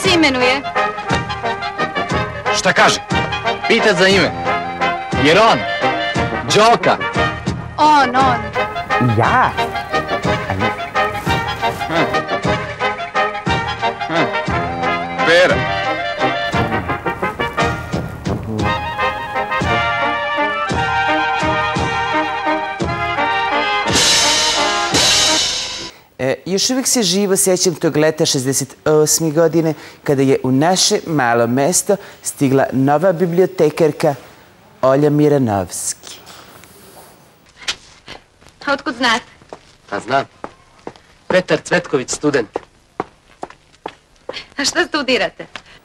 se imenuje? Šta kaže? Pitat za ime. Jer on, Đoka. On. Ja? Pera. Još uvijek se živo sjećam tog leta 68. godine kada je u naše malo mesto stigla nova bibliotekarka Olja Miranovski. A otkud znate? Pa znam. Petar Cvetković, student. A šta studirate?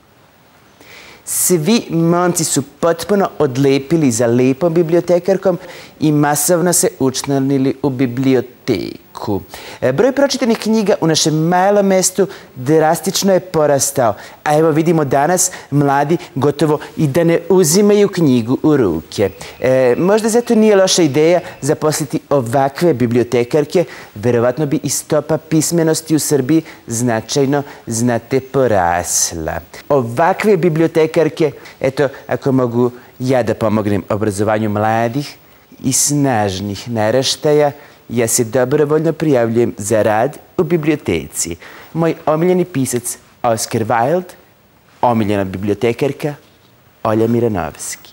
Svi momci su potpuno odlepili za lepom bibliotekarkom i masovno se učlanili u biblioteku. Broj pročitanih knjiga u našem malom mestu drastično je porastao, a evo vidimo danas mladi gotovo i da ne uzimaju knjigu u ruke. Možda zato nije loša ideja zaposliti ovakve bibliotekarke, verovatno bi i stopa pismenosti u Srbiji značajno, znate, porasla. Ovakve bibliotekarke, eto, ako mogu ja da pomognem obrazovanju mladih i snažnih naraštaja, ja se dobrovoljno prijavljujem za rad u biblioteci. Moj omiljeni pisac Oscar Wilde, omiljena bibliotekarka Olja Miranovski.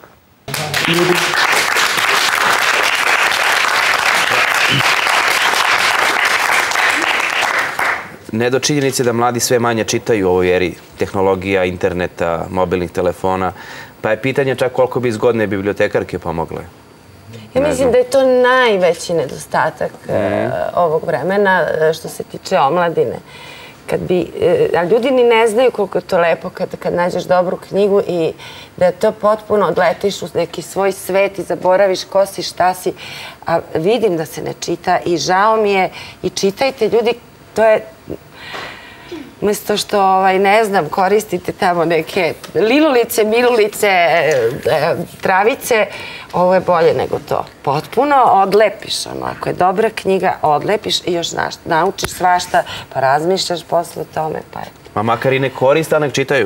Ne do činjenice da mladi sve manje čitaju u ovoj eri tehnologija, interneta, mobilnih telefona, pa je pitanje čak koliko bi zgodne bibliotekarke pomogle. Ja mislim da je to najveći nedostatak ovog vremena što se tiče omladine. A ljudi ni ne znaju koliko je to lepo kad nađeš dobru knjigu i da to potpuno odletiš u neki svoj svet i zaboraviš ko si, šta si. A vidim da se ne čita i žao mi je i čitajte ljudi, to je... Umesto što, ne znam, koristite tamo neke lilulice, milulice, travice, ovo je bolje nego to. Potpuno odlepiš, ako je dobra knjiga, odlepiš i još naučiš svašta, pa razmišljaš posle o tome, pa eto. Ma makar i ne koriste, a nek čitaju.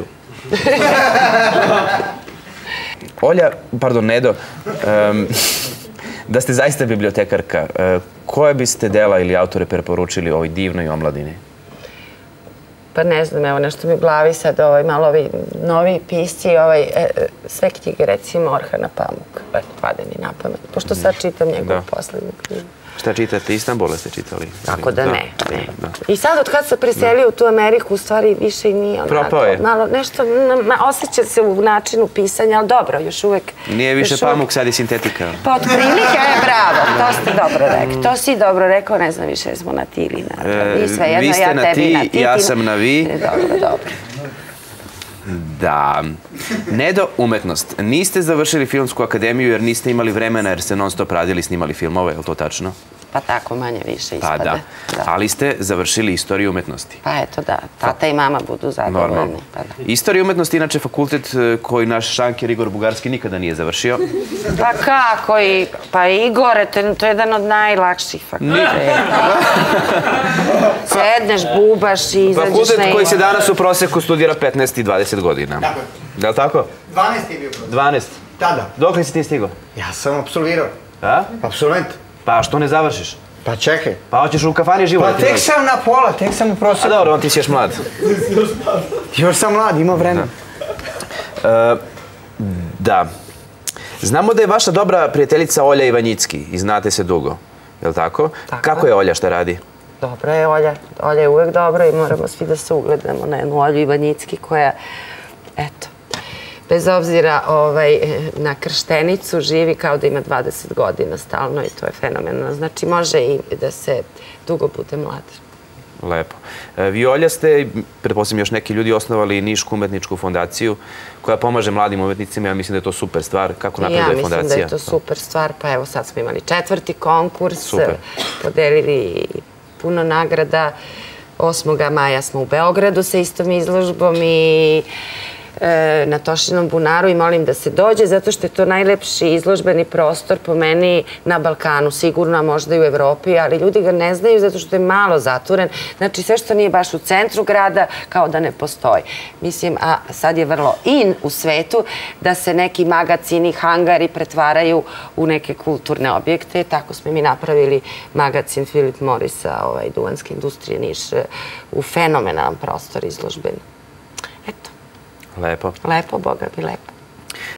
Olja, pardon, Nedo, da ste zaista bibliotekarka, koje biste dela ili autore preporučili ovoj divnoj omladini? Pa ne znam, evo nešto mi u glavi sad, malo ovi novi pisci, sve knjige, recimo Orhana Pamuka, pade mi na pamet, pošto sad čitam njegovu poslednju knjigu. Šta čitate? Istanbula ste čitali? Tako da ne. I sad od kad se preselio u tu Ameriku, u stvari više i nije onako. Propao je. Malo nešto, osjeća se u načinu pisanja, ali dobro, još uvek... Nije više Pamuk, sad je sintetika. Pa od prilike, bravo, to ste dobro rekli. To si dobro rekao, ne znam više, smo na ti ili na... Vi ste na ti, ja sam na vi. Dobro, dobro. Da. Nedo, umetnost. Niste završili filmsku akademiju jer niste imali vremena jer ste non stop radili, snimali filmove, je li to tačno? Pa tako, manje više Pa ispade. da. Ali ste završili istoriju umetnosti. Pa eto da, tata i mama budu zadovoljni. Istorija umetnosti, inače fakultet koji naš šanker Igor Bugarski nikada nije završio. Pa kako? Pa Igore, to je jedan od najlakših fakulteta. Sedneš, bubaš i izađeš na... Fakultet koji se danas u proseku studira 15 i 20 godina. Tako je. Je li tako? 12 je bio prosek. 12? Tada. Dok li si ti stigao? Ja sam apsolvirao. A? Absolvent. Pa što ne završiš? Pa čekaj. Pa hoćeš u kafani život? Pa tek sam na pola, tek sam u proseku. A dobro, on ti si još mlad. Još sam mlad, ima vremena. Da. Znamo da je vaša dobra prijateljica Olja Ivanjicki i znate se dugo. Je li tako? Kako je Olja, šta radi? Dobra je Olja. Olja je uvek dobra i moramo svi da se ugledamo na jednu Olju Ivanjicki koja, eto, bez obzira na krštenicu, živi kao da ima 20 godina stalno i to je fenomenalno. Znači, može i da se dugo bude mlad. Lepo. Vi, Olja, ste, pretpostavljam još neki ljudi, osnovali Nišku umetničku fondaciju koja pomaže mladim umetnicima. Ja mislim da je to super stvar. Kako napreduje fondacija? Ja mislim da je to super stvar. Pa evo, sad smo imali 4. konkurs, podelili puno nagrada. 8. maja smo u Beogradu sa istom izložbom i na Tošinom bunaru i molim da se dođe zato što je to najlepši izložbeni prostor po meni na Balkanu, sigurno, a možda i u Evropi, ali ljudi ga ne znaju zato što je malo zatvoren. Znači sve što nije baš u centru grada kao da ne postoji. Mislim, a sad je vrlo in u svetu da se neki magacini, hangari pretvaraju u neke kulturne objekte. Tako smo mi napravili magacin Philip Morrisa, duvanske industrije Niš, u fenomenalan prostor izložbeni. Eto. Lepo. Lepo, Boga bi lepo.